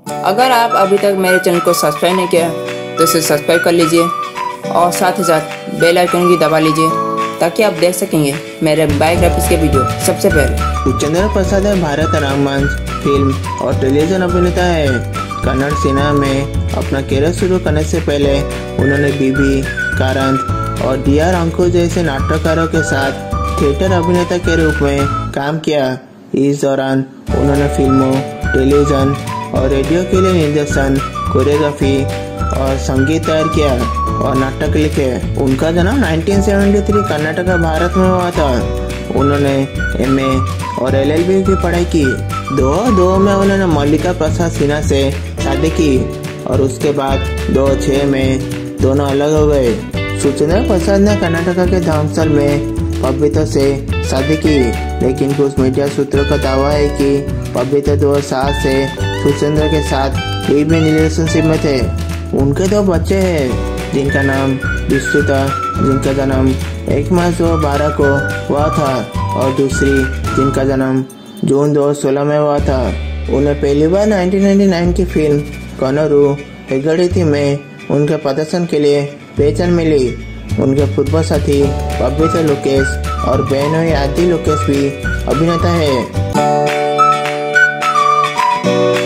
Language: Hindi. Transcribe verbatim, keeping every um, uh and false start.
अगर आप अभी तक मेरे चैनल को सब्सक्राइब नहीं किया तो इसे सब्सक्राइब कर लीजिए और साथ ही साथ बेल आइकन भी दबा लीजिए ताकि आप देख सकेंगे मेरे बायोग्राफीज के वीडियो सबसे पहले। उपेंद्र प्रसाद भारत रंगमंच, फिल्म और टेलीविजन अभिनेता है। कन्नड़ सिनेमा में अपना कैरियर शुरू करने से पहले उन्होंने बीबी, कारंत और डी आर अंकुश जैसे नाटककारों के साथ थिएटर अभिनेता के रूप में काम किया। इस दौरान उन्होंने फिल्मों, टेलीविजन और रेडियो के लिए निर्देशन, कोरियोग्राफी और संगीत तैयार किया और नाटक लिखे। उनका जन्म उन्नीस सौ तिहत्तर कर्नाटक भारत में हुआ था। उन्होंने एम ए और एल एल बी की पढ़ाई की। दो हज़ार दो में उन्होंने मल्लिका प्रसाद सिन्हा से शादी की और उसके बाद दो हज़ार छह में दोनों अलग हो गए। सुचेंद्र प्रसाद ने कर्नाटक के धर्मस्थल में पवित्र से शादी की, लेकिन कुछ मीडिया सूत्रों का दावा है कि पवित्र दो हज़ार सात से सुचेंद्र के साथ लिव इन रिलेशनशिप में थे। उनके दो बच्चे हैं, जिनका नाम विश्रुता, जिनका जन्म एक मार्च दो हज़ार बारह को हुआ था, और दूसरी जिनका जन्म जून दो हज़ार सोलह में हुआ था। उन्हें पहली बार उन्नीस सौ निन्यानवे की फिल्म कनूरू हेगड़िथी में उनके प्रदर्शन के लिए पहचान मिली। उनके पूर्व साथी पवित्र लोकेश और बहनों आदि लोकेश भी अभिनेता है।